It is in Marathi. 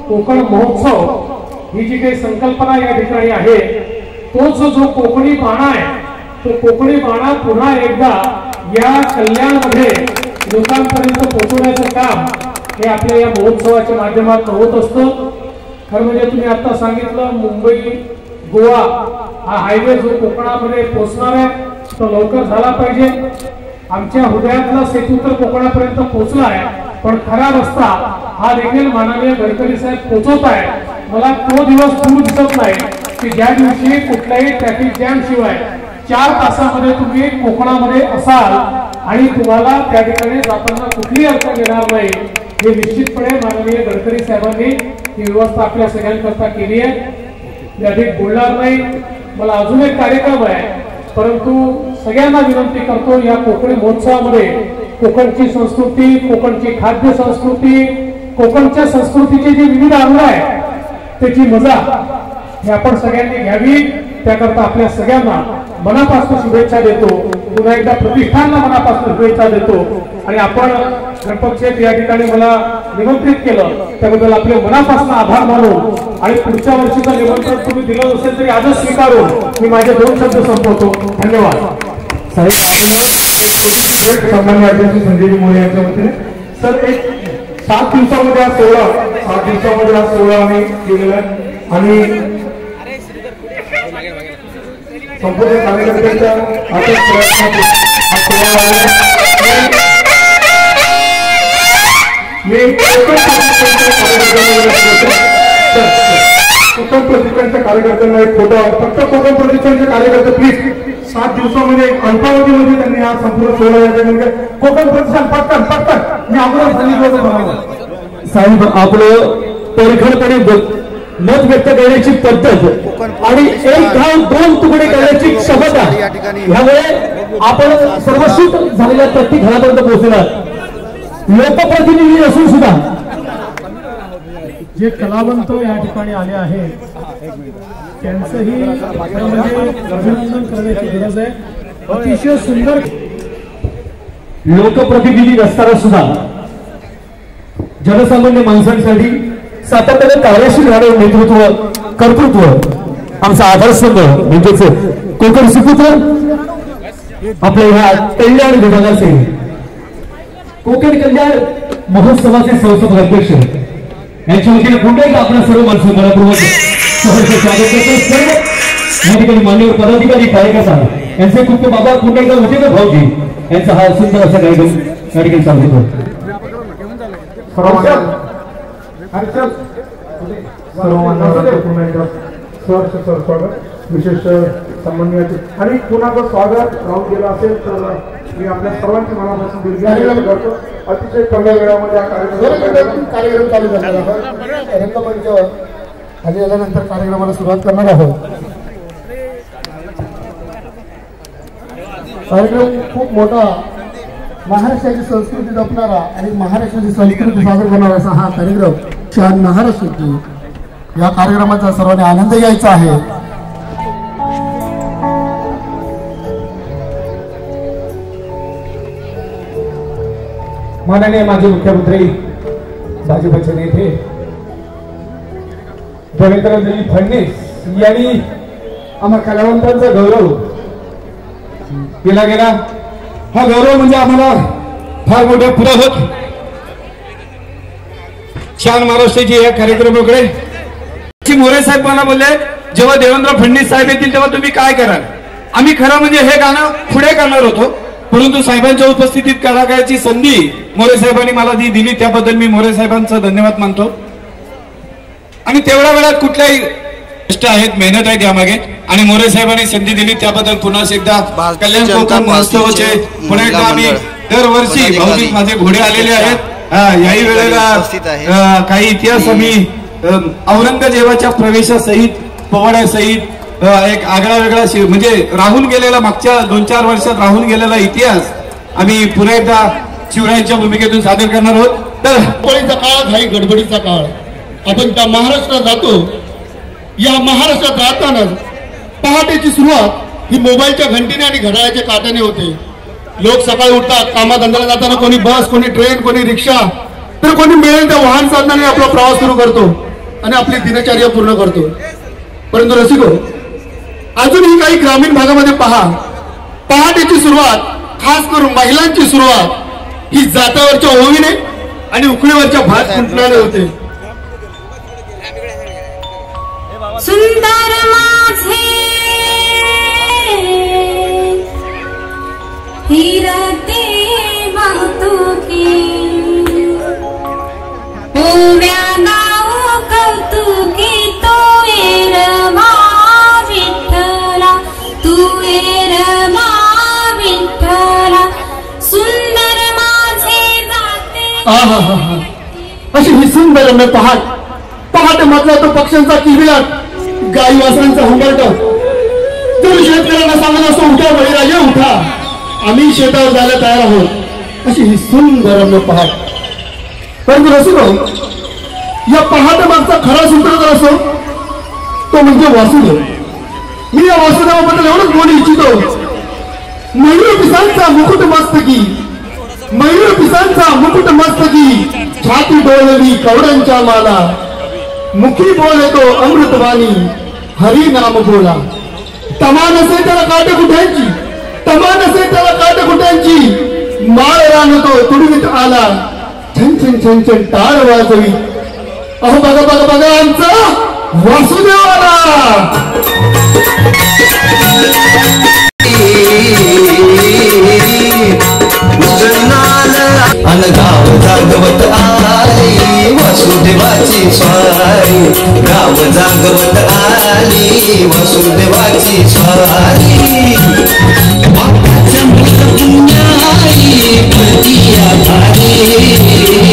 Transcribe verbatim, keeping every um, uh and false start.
कोकण महोत्सव ही जी काही संकल्पना या ठिकाणी आहे, तोच जो कोकणी बाणा आहे, तो कोकणी बाणा पुन्हा एकदा या कल्याणमध्ये लोकांपर्यंत पोहोचवण्याचं काम हे आपल्या या महोत्सवाच्या माध्यमातून होत असतं. खरं म्हणजे तुम्ही आता सांगितलं मुंबई गोवा हा हायवे जो कोकणामध्ये पोहोचणार आहे तो लवकर झाला पाहिजे. आमच्या हृदयातला सेतू तर कोकणापर्यंत पोहोचला आहे, पण खरा रस्ता हा देखील माननीय गडकरी साहेब पोहोचवत आहे. मला तो दिवस दूर दिसत नाही की ज्या दिवशी कुठल्याही ट्रॅफिक जॅम शिवाय चार तासामध्ये तुम्ही कोकणामध्ये असाल आणि तुम्हाला त्या ठिकाणी जाताना कुठलीही अडचण येणार नाही. हे निश्चितपणे माननीय गडकरी साहेबांनी ही व्यवस्था आपल्या सगळ्यांकरता केली आहे. मी अधिक बोलणार नाही. मला अजून एक कार्यक्रम आहे, परंतु सगळ्यांना विनंती करतो, या कोकणी महोत्सवामध्ये कोकणची संस्कृती, कोकणची खाद्य संस्कृती, कोकणच्या संस्कृतीची जी विविध अंग आहे त्याची मजा हे आपण सगळ्यांनी घ्यावी. त्याकरता आपल्या सगळ्यांना मनापासून शुभेच्छा देतो. पुन्हा एकदा प्रतिष्ठानला मनापासून शुभेच्छा देतो. आणि आपण गणपत शेठ या ठिकाणी मला निमंत्रित केलं त्याबद्दल आपले मनापासून आभार मानून आणि पुढच्या वर्षीचं निमंत्रण तुम्ही दिलं असेल तरी आजच स्वीकारून मी माझे दोन शब्द संपवतो. धन्यवाद. साहेब, आपण सामान्य अध्यक्ष संजय मोरे यांच्या वतीने सर एक सात दिवसामध्ये हा सोहळा सात दिवसामध्ये हा सोहळा आम्ही केलेला आहे आणि संपूर्ण कार्यकर्त्यांच्या कोकण प्रतिष्ठानच्या कार्यकर्त्यांना एक फोटो फक्त कोकण प्रतिष्ठानचे कार्यकर्ते प्लीज सात दिवसामध्ये अल्पावधीमध्ये त्यांनी हा संपूर्ण सोहळा या कोकण प्रतिष्ठान पटकन पटकन मी अगोदर सांगितलं होतं. साहेब, आपलं परिखरपणे मत व्यक्त करण्याची पद्धत आणि एक गाव दोन तुकडे करण्याची क्षमता यामुळे आपण सर्वस्वीत झालेल्या प्रत्येक घरापर्यंत पोहोचणार. लोकप्रतिनिधी असून सुद्धा जे कलावंत या ठिकाणी आले आहेत त्यांचंही अभिनंदन करण्याची गरज आहे. अतिशय सुंदर लोकप्रतिनिधी नसताना सुद्धा जनसामान्य माणसांसाठी सातत्याने कार्यशील राहणारे नेतृत्व कर्तृत्व आमचा आदर्शस्तंभ म्हणजेच कोकण सुपुत्र आपल्या ह्या कल्याण विभागाचे कोकण कल्याण महोत्सवाचे संस्थापक अध्यक्ष यांच्या वतीने पुन्हा एकदा आपल्या सर्व माणसं मनपूर्वक सहर्ष स्वागत करतो. या ठिकाणी मान्यवर पदाधिकारी कार्यकर्ता यांचे खूप खूप आभार. पुन्हा एकदा होते भाऊजी यांचा हा सुंदर असा कार्यक्रम या ठिकाणी चालू होतो. विशेष सन्माननीय आणि पुन्हा स्वागत राहून गेलं असेल तर मी आपल्या सर्वांची मनापासून दीर्घ करतो. अतिशय कमी वेळामध्ये हा कार्यक्रम कार्यक्रम चालू झालेला आहे. रंगमंचावर खाली आल्यानंतर कार्यक्रमाला सुरुवात करणार आहोत. कार्यक्रम खूप मोठा महाराष्ट्राची संस्कृती जपणारा आणि महाराष्ट्राची संस्कृती सादर करणारा असा हा कार्यक्रम छान महाराष्ट्र. या कार्यक्रमाचा सर्वांनी आनंद घ्यायचा आहे. माननीय माजी मुख्यमंत्री भाजपचे नेते देवेंद्रजी फडणवीस यांनी आम्हा कलावंतांचा गौरव केला गेला. हा गौरव म्हणजे आम्हाला फार मोठा पुरावत छान महाराष्ट्राची या कार्यक्रमाकडे. मोरे साहेब मला बोलले जेव्हा देवेंद्र फडणवीस साहेब येतील तेव्हा तुम्ही काय कराल. आम्ही खरं म्हणजे हे गाणं पुढे करणार होतो, परंतु साहेबांच्या उपस्थितीत कलाकाराची संधी मोरे साहेबांनी मला दी दिली त्याबद्दल मी मोरे साहेबांचा धन्यवाद मानतो. आणि तेवढ्या वेळात कुठल्याही कष्ट आहेत, मेहनत आहे त्यामागे आणि मोरे साहेबांनी संधी दिली त्याबद्दल पुन्हा एकदा कल्याण कोकण महोत्सवाचे पुन्हा एकदा आम्ही दरवर्षी भाऊजी माझे घोडे आलेले आहेत. याही वेळेला काही इतिहास आम्ही औरंगजेबाच्या प्रवेशासहित पोवाड्यासहित एक आगळा वेगळा म्हणजे राहून गेलेला मागच्या दोन चार वर्षात राहून गेलेला इतिहास आम्ही पुन्हा एकदा शिवरायांच्या भूमिकेतून सादर करणार आहोत. तर गडबडीचा काळ हा गडबडीचा काळ. आपण त्या महाराष्ट्रात जातो. या महाराष्ट्रात राहताना पहाटेची सुरुवात ही मोबाईलच्या घंटीने आणि घड्याळाच्या काट्याने होते. लोक सकाळी उठतात, कामाधंद्याला जाताना कोणी बस, कोणी ट्रेन, कोणी रिक्षा, तर कोणी मिळेल त्या वाहन साधनाने आपला प्रवास सुरू करतो. आणि आपली दिनचर्या पूर्ण करतो. परंतु रसिको, अजूनही काही ग्रामीण भागामध्ये पहा, पहाटेची सुरुवात, खास करून महिलांची सुरुवात ही जात्यावरच्या ओवीने आणि उकळीवरच्या भात कुंटणाने होते. सुंदर माझे हिरते बहुतुकी ओव्या गाव कौतुकी तो एरमा विठ्ठला तू एरमा विठ्ठला सुंदर माझे जाते. अशी ही सुंदर न पहाट, पहाटे म्हटला तो पक्ष्यांचा किलबिलाट, गाई वासरांचा हुंबरट. जर शेतकऱ्यांना सांगत असतो उठा बळीराजे उठा, आम्ही शेतावर जायला तयार आहोत. अशी ही सुंदर न पहाट. परंतु रसिको, या पहाटे मागचा खरा सूत्रधार असतो तो म्हणजे वासुदेव. मी या वासुदेवाबद्दल एवढंच बोलू इच्छितो. मयूर पिसांचा मुकुट मस्तकी, मयूर पिसांचा मुकुट मस्तकी, छाती डोळली कवड्यांच्या माला, मुखी बोले तो अमृतवाणी, हरी नाम बोला. तमान असे त्याला काटे कुठ्यांची, तमान असे त्याला काटे कुठ्यांची, माळ राहतो तुडवीत आला, छन छन छन छन टाळ वाजवी. अहो बघा बघा बघा आमचा वासुदेव आला. गाव जागवत आली वसुदेवाची स्वारी, गाव जागवत आली वसुदेवाची स्वारी. बापाच्या पुण्याई पतिया भारी,